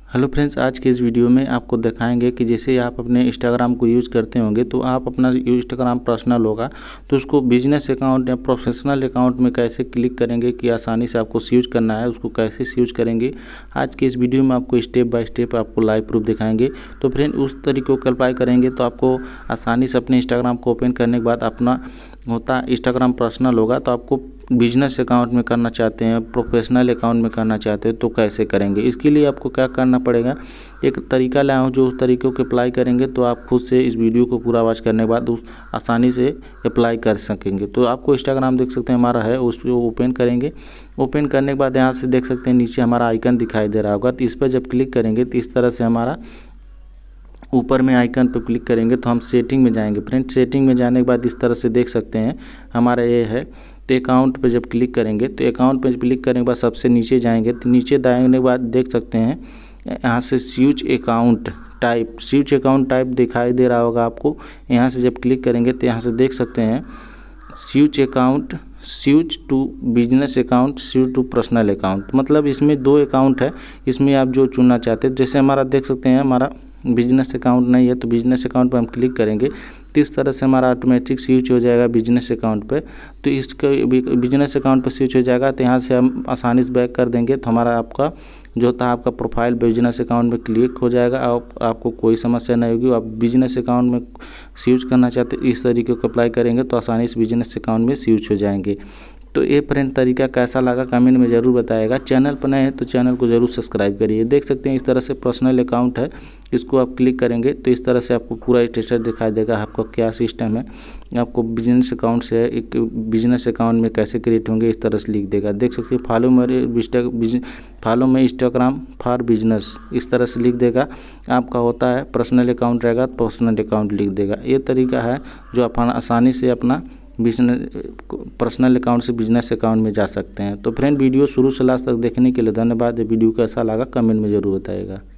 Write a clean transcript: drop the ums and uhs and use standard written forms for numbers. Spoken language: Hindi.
हेलो फ्रेंड्स, आज के इस वीडियो में आपको दिखाएंगे कि जैसे आप अपने इंस्टाग्राम को यूज़ करते होंगे तो आप अपना इंस्टाग्राम पर्सनल होगा तो उसको बिजनेस अकाउंट या प्रोफेशनल अकाउंट में कैसे क्लिक करेंगे कि आसानी से आपको यूज़ करना है, उसको कैसे यूज़ करेंगे। आज के इस वीडियो में आपको स्टेप बाय स्टेप आपको लाइव प्रूफ दिखाएंगे। तो फ्रेंड उस तरीक़ों को अप्लाई करेंगे तो आपको आसानी से अपने इंस्टाग्राम को ओपन करने के बाद अपना होता इंस्टाग्राम पर्सनल होगा तो आपको बिजनेस अकाउंट में करना चाहते हैं, प्रोफेशनल अकाउंट में करना चाहते हैं तो कैसे करेंगे। इसके लिए आपको क्या करना पड़ेगा, एक तरीका लाया हूँ जो उस तरीक़ों को अप्लाई करेंगे तो आप खुद से इस वीडियो को पूरा वॉच करने के बाद उस आसानी से अप्लाई कर सकेंगे। तो आपको इंस्टाग्राम देख सकते हैं हमारा है, उस पर ओपन करेंगे। ओपन करने के बाद यहाँ से देख सकते हैं नीचे हमारा आइकन दिखाई दे रहा होगा, तो इस पर जब क्लिक करेंगे तो इस तरह से हमारा ऊपर में आइकन पर क्लिक करेंगे तो हम सेटिंग में जाएंगे। फ्रेंड सेटिंग में जाने के बाद इस तरह से देख सकते हैं हमारा ये है। तो अकाउंट पे जब क्लिक करेंगे तो अकाउंट पे क्लिक करने के बाद सबसे नीचे जाएंगे तो नीचे दाएंगे के बाद देख सकते हैं यहाँ से स्विच अकाउंट टाइप दिखाई दे रहा होगा आपको। यहाँ से जब क्लिक करेंगे तो यहाँ से देख सकते हैं switch to business account, switch to personal account, मतलब इसमें दो अकाउंट है, इसमें आप जो चुनना चाहते हैं। जैसे हमारा देख सकते हैं हमारा बिजनेस अकाउंट नहीं है तो बिजनेस अकाउंट पर हम क्लिक करेंगे तो इस तरह से हमारा ऑटोमेटिक स्विच हो जाएगा बिजनेस अकाउंट पे। तो इसका बिजनेस अकाउंट पर स्विच हो जाएगा तो यहाँ से हम आसानी से बैक कर देंगे तो हमारा आपका जो था आपका प्रोफाइल बिजनेस अकाउंट में क्लिक हो जाएगा और आपको कोई समस्या नहीं होगी। आप बिजनेस अकाउंट में स्विच करना चाहते इस तरीके को अप्लाई करेंगे तो आसानी से बिजनेस अकाउंट में स्विच हो जाएंगे। तो ये फ्रेंड तरीका कैसा लगा कमेंट में ज़रूर बताएगा। चैनल पर नए हैं तो चैनल को ज़रूर सब्सक्राइब करिए। देख सकते हैं इस तरह से पर्सनल अकाउंट है, इसको आप क्लिक करेंगे तो इस तरह से आपको पूरा स्टेटस दिखाई देगा, आपका क्या सिस्टम है, आपको बिजनेस अकाउंट से एक बिजनेस अकाउंट में कैसे क्रिएट होंगे इस तरह से लिख देगा। देख सकते हैं फॉलो में इंस्टाग्राम फॉर बिजनेस इस तरह से लिख देगा। आपका होता है पर्सनल अकाउंट रहेगा तो पर्सनल अकाउंट लिख देगा। ये तरीका है जो आप आसानी से अपना बिजनेस पर्सनल अकाउंट से बिजनेस अकाउंट में जा सकते हैं। तो फ्रेंड वीडियो शुरू से लास्ट तक देखने के लिए धन्यवाद। वीडियो कैसा लगा कमेंट में ज़रूर बताइएगा।